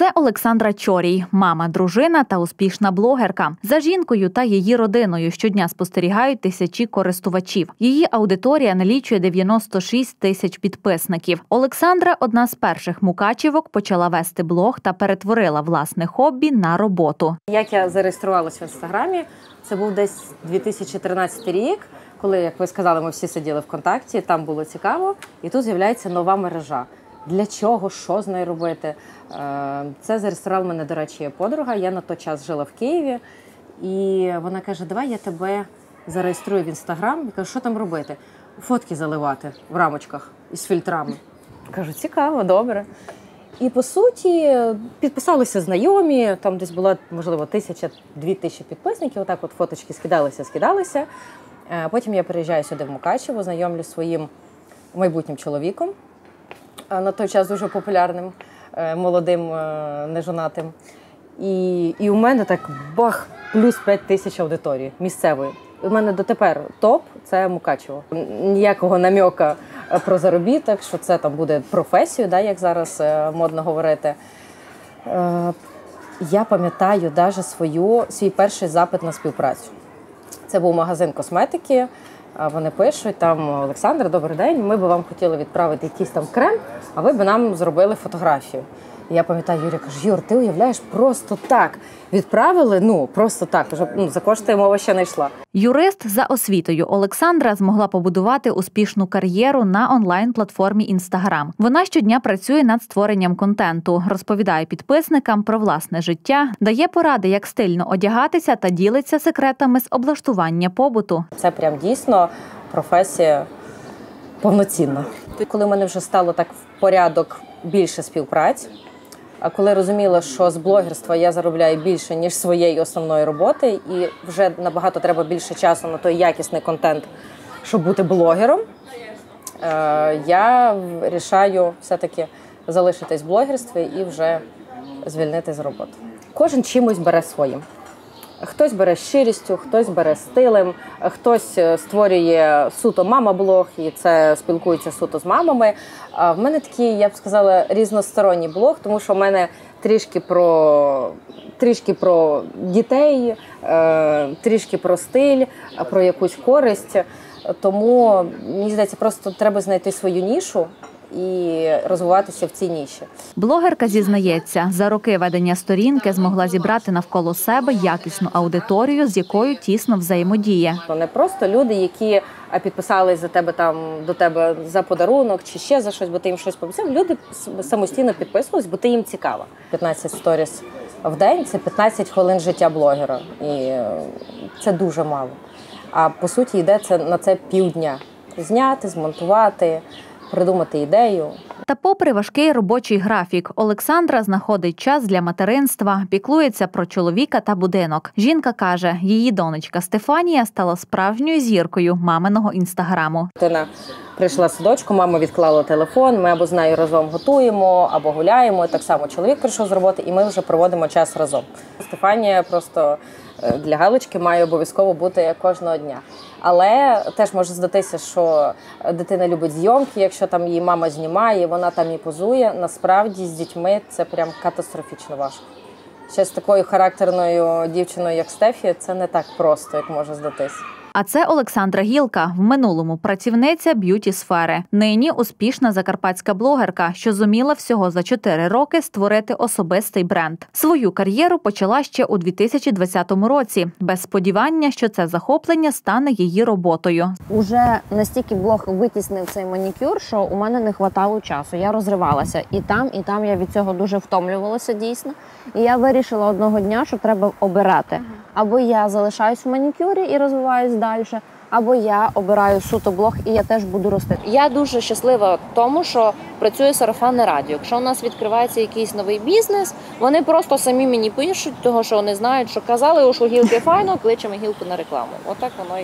Це Олександра Чорій, мама, дружина та успішна блогерка. За жінкою та її родиною щодня спостерігають тисячі користувачів. Її аудиторія налічує 96 тисяч підписників. Олександра – одна з перших мукачівок, почала вести блог та перетворила власне хобі на роботу. Як я зареєструвалася в Інстаграмі, це був десь 2013 рік, коли, як ви сказали, ми всі сиділи в контакті, там було цікаво, і тут з'являється нова мережа. Для чого, що з нею робити? Це зареєструвала мене, до речі, подруга. Я на той час жила в Києві. І вона каже, давай я тебе зареєструю в Інстаграм. Я кажу, що там робити? Фотки заливати в рамочках із фільтрами. Кажу, цікаво, добре. І, по суті, підписалися знайомі. Там десь було, можливо, 1000-2000 підписників. Отак от фоточки скидалися. Потім я приїжджаю сюди в Мукачево, знайомлюсь зі своїм майбутнім чоловіком. На той час дуже популярним, молодим, нежонатим. І у мене так бах, плюс 5000 аудиторії місцевої. У мене дотепер топ – це Мукачево. Ніякого намьока про заробіток, що це там буде професією, да, як зараз модно говорити. Я пам'ятаю навіть свій перший запит на співпрацю. Це був магазин косметики. Вони пишуть, там, Олександр, добрий день, ми б вам хотіли відправити якийсь там крем, а ви б нам зробили фотографію. І я пам'ятаю, Юрій каже, Юр, ти уявляєш, просто так відправили, просто так, за кошти мова ще не йшла. Юрист за освітою Олександра змогла побудувати успішну кар'єру на онлайн-платформі Інстаграм. Вона щодня працює над створенням контенту, розповідає підписникам про власне життя, дає поради, як стильно одягатися та ділиться секретами з облаштування побуту. Це прям дійсно професія повноцінна. Коли в мене вже стало так в порядок більше співпраць, а коли розуміла, що з блогерства я заробляю більше, ніж своєї основної роботи, і вже набагато треба більше часу на той якісний контент, щоб бути блогером, я вирішаю все-таки залишитись в блогерстві і вже звільнитись з роботи. Кожен чимось бере своїм. Хтось бере щирістю, хтось бере стилем, хтось створює суто мама-блог і це спілкується суто з мамами. А в мене такий, я б сказала, різносторонній блог, тому що в мене трішки про дітей, трішки про стиль, про якусь користь. Тому, мені здається, просто треба знайти свою нішу і розвиватися в цій ніші. Блогерка зізнається, за роки ведення сторінки змогла зібрати навколо себе якісну аудиторію, з якою тісно взаємодіє. Не просто люди, які підписались до тебе за подарунок чи ще за щось, бо ти їм щось пообіцяв. Люди самостійно підписувались, бо ти їм цікава. 15 сторіс в день – це 15 хвилин життя блогера. І це дуже мало. А по суті йде на це півдня. Зняти, змонтувати, придумати ідею. Та попри важкий робочий графік, Олександра знаходить час для материнства, піклується про чоловіка та будинок. Жінка каже, її донечка Стефанія стала справжньою зіркою маминого інстаграму. Дитина прийшла з садочку, мама відклала телефон, ми або з нею разом готуємо, або гуляємо. Так само чоловік прийшов з роботи, і ми вже проводимо час разом. Стефанія просто для галочки має обов'язково бути кожного дня. Але теж може здатися, що дитина любить зйомки, якщо там її мама знімає, вона там і позує. Насправді з дітьми це прям катастрофічно важко. Ще з такою характерною дівчиною, як Стефі, це не так просто, як може здатися. А це Олександра Гілка, в минулому працівниця б'юті-сфери. Нині успішна закарпатська блогерка, що зуміла всього за 4 роки створити особистий бренд. Свою кар'єру почала ще у 2020 році, без сподівання, що це захоплення стане її роботою. Уже настільки блог витіснив цей манікюр, що у мене не хватало часу. Я розривалася і там я від цього дуже втомлювалася дійсно. І я вирішила одного дня, що треба обирати. Або я залишаюсь в манікюрі і розвиваюсь далі, або я обираю суто блог і я теж буду рости. Я дуже щаслива тому, що працює сарафанне радіо. Якщо у нас відкривається якийсь новий бізнес, вони просто самі мені пишуть, того, що вони знають, що казали, що Гілки файно, кличемо Гілку на рекламу. Отак воно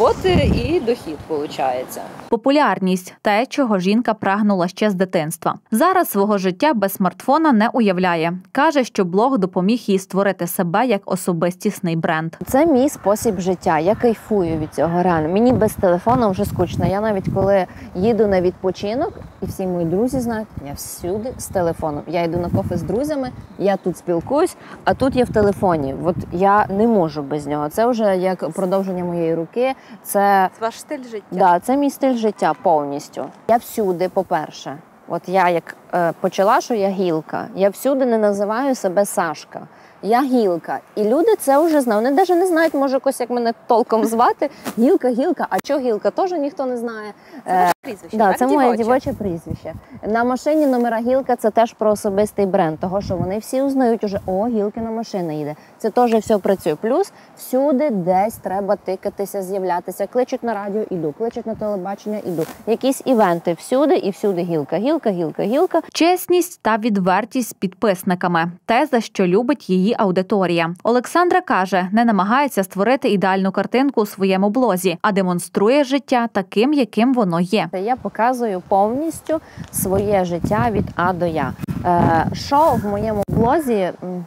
і дохід виходить. Популярність – те, чого жінка прагнула ще з дитинства. Зараз свого життя без смартфона не уявляє. Каже, що блог допоміг їй створити себе як особистісний бренд. Це мій спосіб життя. Я кайфую від цього реально. Мені без телефону вже скучно. Я навіть коли їду на відпочинок, і всі мої друзі друзі знають, я всюди з телефоном. Я йду на кофе з друзями, я тут спілкуюсь, а тут я в телефоні. От я не можу без нього. Це вже як продовження моєї руки. Це ваш стиль життя. Да, це мій стиль життя повністю. Я всюди, по-перше. От я як почала, що я Гілка. Я всюди не називаю себе Сашка. Я Гілка. І люди це вже знають. Вони навіть не знають, може, якось, як мене толком звати. Гілка. А що Гілка? Теж ніхто не знає. Це ваше прізвище, да, так? це моє дівоче прізвище. На машині номера Гілка – це теж про особистий бренд. Того, що вони всі узнають уже, о, Гілкина машина їде. Це теж все працює. Плюс всюди десь треба тикатися, з'являтися. Кличуть на радіо – іду, кличуть на телебачення – іду. Якісь івенти всюди і всюди Гілка. Чесність та відвертість з підписниками – те, за що любить її аудиторія. Олександра каже, не намагається створити ідеальну картинку у своєму блозі, а демонструє життя таким, яким воно є. Я показую повністю своє життя від А до Я. Що в моєму блозі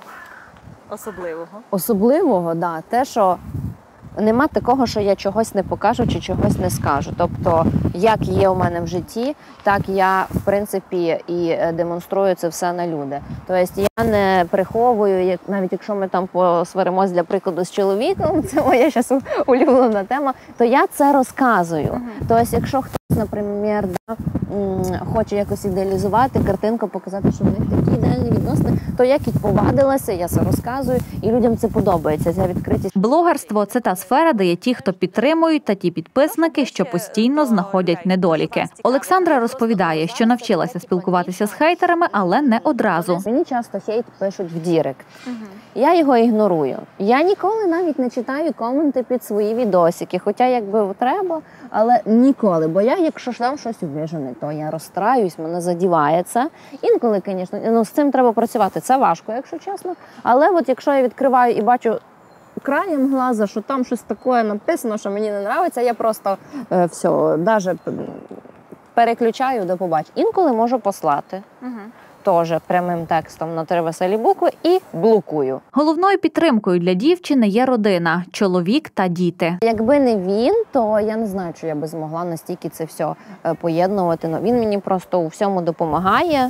особливого, да, те, що нема такого, що я чогось не покажу чи чогось не скажу. Тобто, як є у мене в житті, так я, в принципі, і демонструю це все на люди. Тобто, я не приховую, навіть якщо ми там посваримось, для прикладу, з чоловіком, це моя зараз улюблена тема, то я це розказую. Тобто, якщо хтось, наприклад, хоче якось ідеалізувати картинку, показати, що в них такі ідеальні відносини, то я повадилася, я це розказую, і людям це подобається, ця відкритість. Блогерство – це та сфера, де є ті, хто підтримують, та ті підписники, що постійно знаходять недоліки. Олександра розповідає, що навчилася спілкуватися з хейтерами, але не одразу. Мені часто хейт пишуть в дірект. Я його ігнорую. Я ніколи навіть не читаю коменти під свої відосики, хоча якби треба, але ніколи. Бо я, якщо ж там щось увижу не то, я розстраюсь, мене задіває це. Інколи, звісно, з цим треба працювати. Це важко, якщо чесно. Але от якщо я відкриваю і бачу краєм глаза, що там щось таке написано, що мені не подобається, я просто все, навіть переключаю до побачення. Інколи можу послати. Теж прямим текстом на 3 веселі букви і блокую. Головною підтримкою для дівчини є родина, чоловік та діти. Якби не він, то я не знаю, чи я би змогла настільки це все поєднувати. Но він мені просто у всьому допомагає,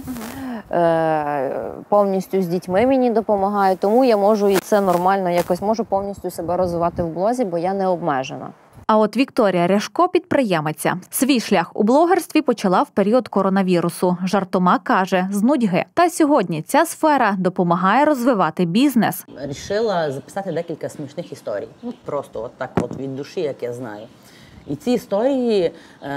повністю з дітьми мені допомагає, тому я можу, і це нормально, якось можу повністю себе розвивати в блозі, бо я не обмежена. А от Вікторія Ряжко – підприємиця. Свій шлях у блогерстві почала в період коронавірусу. Жартома каже – з нудьги. Та сьогодні ця сфера допомагає розвивати бізнес. Рішила записати декілька смішних історій. Просто так від душі, як я знаю. І ці історії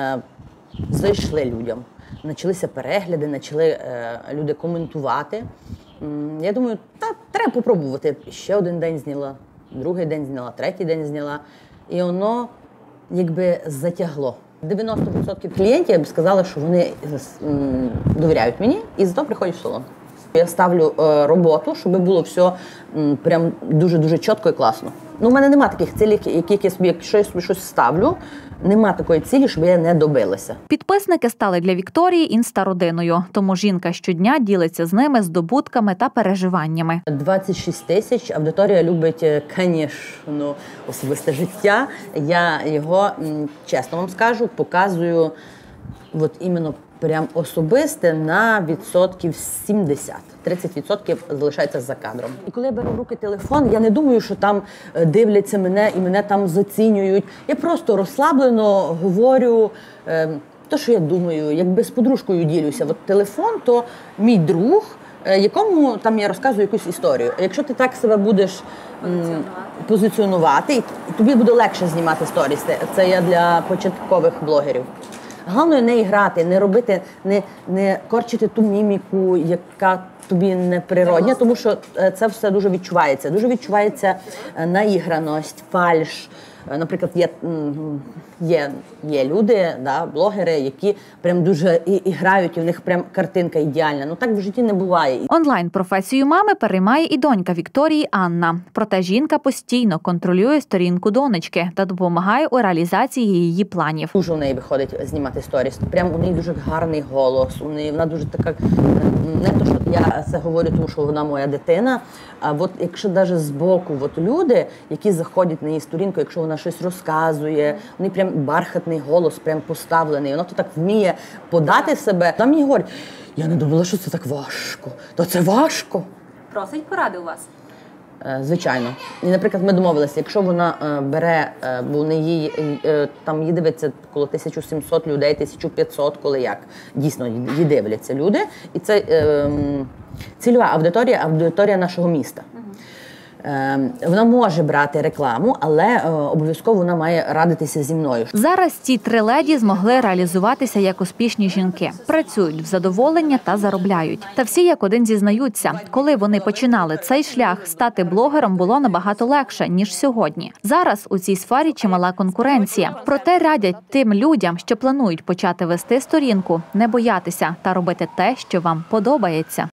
зайшли людям. Почалися перегляди, почали люди коментувати. Я думаю, треба попробувати. Ще один день зняла, другий день зняла, третій день зняла. І воно якби затягло. 90% клієнтів, я б сказала, що вони довіряють мені і зато приходять в салон. Я ставлю роботу, щоб було все прям дуже-дуже чітко і класно. У мене немає таких цілей, яких я собі, якщо я собі щось ставлю, нема такої цілі, щоб я не добилася. Підписники стали для Вікторії інста-родиною, тому жінка щодня ділиться з ними здобутками та переживаннями. 26 тисяч, аудиторія любить, звісно, особисте життя. Я його, чесно вам скажу, показую іменно прям особисте на відсотків 70. 30% залишається за кадром. І коли я беру в руки телефон, я не думаю, що там дивляться мене і мене там зацінюють. Я просто розслаблено говорю те, що я думаю, якби з подружкою ділюся. Телефон – то мій друг, якому там я розказую якусь історію. Якщо ти так себе будеш позиціонувати, тобі буде легше знімати сторіс. Це я для початкових блогерів. Головне не грати, не робити, не корчити ту міміку, яка тобі неприродня, тому що це все дуже відчувається. Дуже відчувається наіграність, фальш. Наприклад, є люди, блогери, які прям дуже і грають, і в них прям картинка ідеальна. Так в житті не буває. Онлайн-професію мами переймає і донька Вікторії Анна. Проте жінка постійно контролює сторінку донечки та допомагає у реалізації її планів. Дуже у неї виходить знімати сторіс. Прям у неї дуже гарний голос, вона дуже така, не то, що Я це говорю, тому що вона моя дитина. А от якщо навіть збоку люди, які заходять на її сторінку, якщо вона щось розказує, вони прям бархатний голос, прям поставлений, вона то так вміє подати себе. Там мені говорять, я не думала, що це так важко. То це важко. Просить поради у вас? Звичайно. І, наприклад, ми домовилися, якщо вона бере, бо там її дивиться коло 1700 людей, 1500, коли як. Дійсно, її дивляться люди. І це цільова аудиторія нашого міста. Вона може брати рекламу, але обов'язково вона має радитися зі мною. Зараз ці 3 леді змогли реалізуватися як успішні жінки. Працюють в задоволення та заробляють. Та всі як один зізнаються, коли вони починали цей шлях, стати блогером було набагато легше, ніж сьогодні. Зараз у цій сфері чимала конкуренція. Проте радять тим людям, що планують почати вести сторінку, не боятися та робити те, що вам подобається.